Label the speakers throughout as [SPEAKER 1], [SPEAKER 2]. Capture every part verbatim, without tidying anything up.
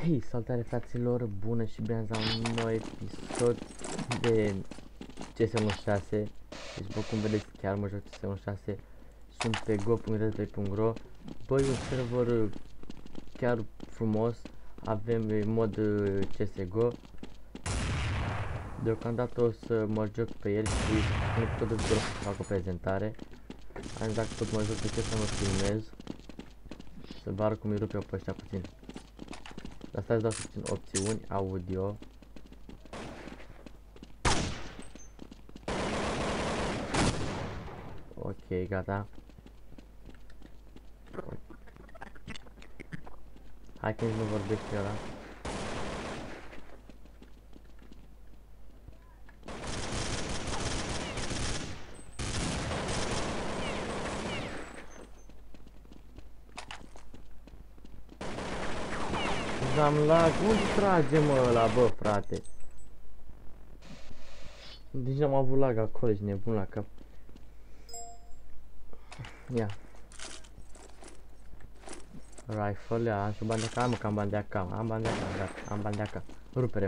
[SPEAKER 1] Hei, salutare fraților, bună și bine la un nou episod de C S unu șase. Deci, bă, cum vedeți, chiar mă joc C S unu șase. Sunt pe go punct replay punct ro. Băi, un server chiar frumos. Avem mod C S G O. Deocamdată o să mă joc pe el și nu tot de să fac o prezentare. Am zis dacă tot mă joc, de ce să mă filmez? Să vă arăt cum îi rup eu pe ăștia puțin. Asta îți dau puțin opțiuni, audio. Ok, gata. Hai că nici nu vorbește ăla. Am lag, unde trage mă ăla, bă, frate? Deci am avut lag acolo, ești nebun la cap. Ia. Rifle, ia, am și bani de acá, mă, că am bani de acá, am bani de acá, gata, am bani de acá. Rupere eu.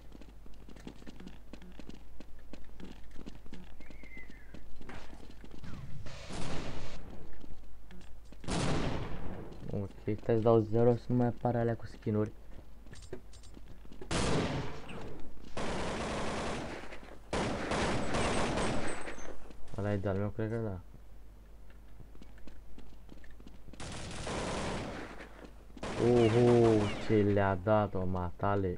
[SPEAKER 1] Ok, stai să dau zero să nu mai apare alea cu skin-uri. Ăla e de-al meu, cred că da. Uhu, ce le-a dat-o, matale.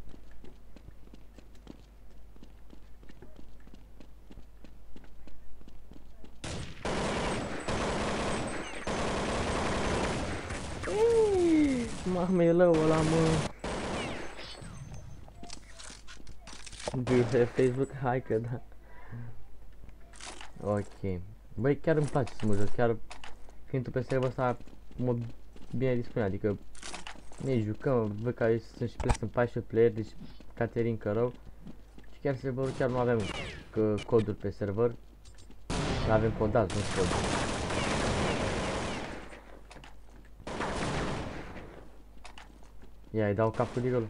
[SPEAKER 1] Mamă, e lău ăla, mă. Do you have Facebook? Hai că da. Ok. Băi, chiar îmi place să mă joc, chiar fiind tu pe serverul ăsta mă bine dispune, adică ne jucăm, văd că sunt și play, sunt paisprezece player, deci Caterin cărău. Și chiar serverul chiar nu avem că, coduri pe server. Nu avem codați, nu coduri. Ia, îi dau cap cu digălul.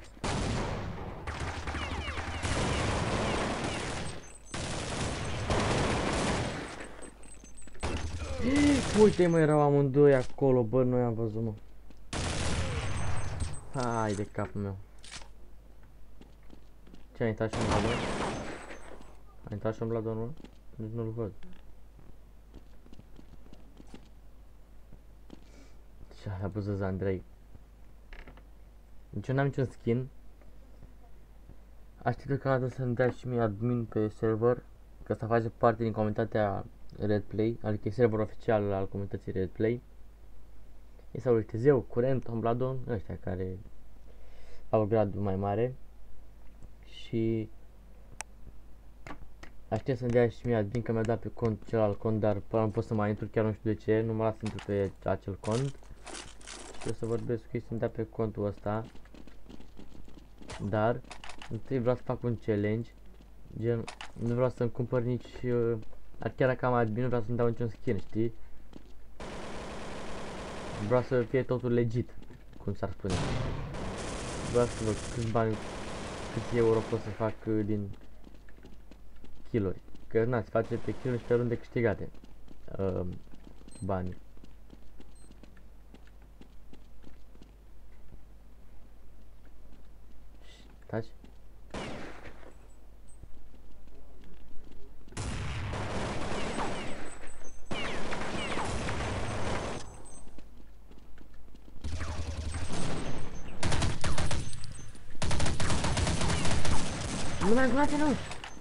[SPEAKER 1] Uite, mă, erau amândoi acolo, bă, nu i-am văzut, mă. Hai de capul meu. Ce, a intrat și un bladon? A intrat și un bladon, mă? Nici nu-l văd. Ce a pus Andrei. Deci eu n-am niciun skin. Aștept că dată să-mi dea și mie admin pe server, că asta face parte din comunitatea Redplay, adică e serverul oficial al comunității Redplay. E sau Tezeu, Curent, Ombladon, ăștia care au gradul mai mare. Și aștept să-mi dea și mie admin, că mi-a dat pe cont celălalt cont, dar până nu pot să mai intru, chiar nu știu de ce, nu mă las să intru pe acel cont. Și o să vorbesc cu ei să-mi dea pe contul ăsta. Dar întâi vreau să fac un challenge, gen, nu vreau să-mi cumpăr nici, uh, chiar dacă am admin, nu vreau să-mi dau niciun skin, știi? Vreau să fie totul legit, cum s-ar spune. Vreau să văd câți bani, câți euro pot să fac uh, din kill-uri. Că na, se face pe kill-uri și pe runde câștigate uh, bani. Taci? Nu mai încoate, nu!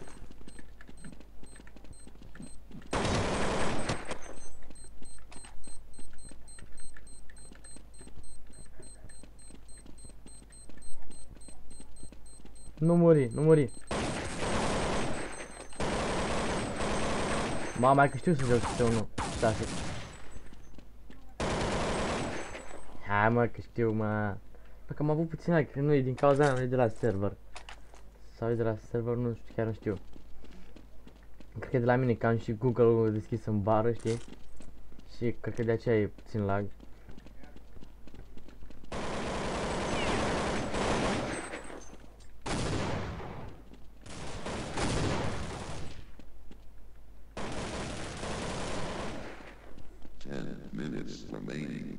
[SPEAKER 1] Nu muri, nu muri! Mama, mai că știu să joc C S unu șase. Hai mă, că știu, mă. Bă, că am avut puțin lag, că nu e din cauza aia, nu e de la server. Sau e de la server, nu știu, chiar nu știu. Cred că e de la mine, că am și Google-ul deschis în bară, știi? Și cred că de aceea e puțin lag.
[SPEAKER 2] minutes remaining.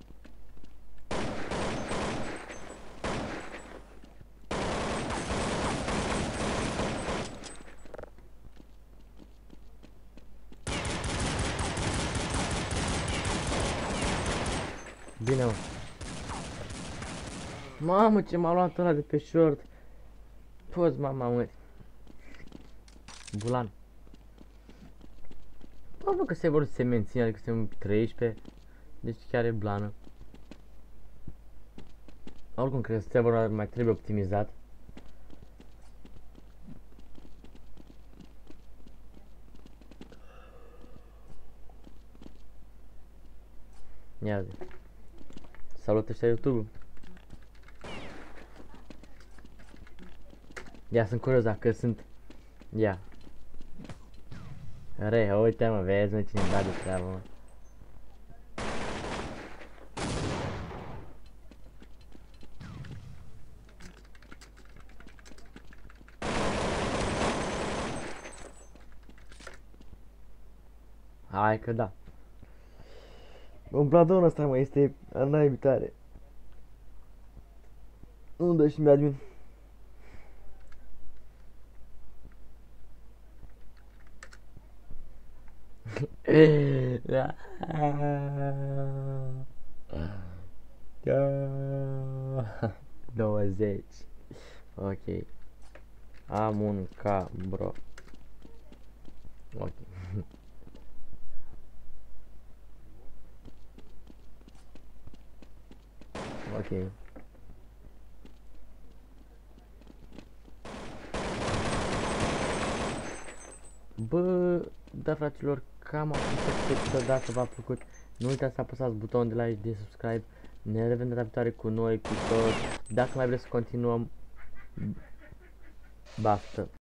[SPEAKER 1] Bine, mă. Mamă, ce m-a luat ăla de pe short. Poți, mama, mă. Bulan. Bă, că se vor se menține, adică suntem treisprezece. Deci chiar e blană. Oricum, cred că serverul mai trebuie optimizat. Ia zi. Salut, ăștia YouTube. Ia, sunt curios dacă sunt. Ia. Re, uite mă, vezi mă cine da de treabă, mă. Hai că da. Un pladon ăsta, mă, este a naibii tare. Nu dă și mi admin. Da. douăzeci. Ok. Am un K, bro. Ok. Ok. Bă, da, fraților, cam atât. Sper că dacă v-a plăcut, nu uitați să apăsați butonul de like, de subscribe. Ne revedem data viitoare cu noi episod. Dacă mai vreți să continuăm, baftă.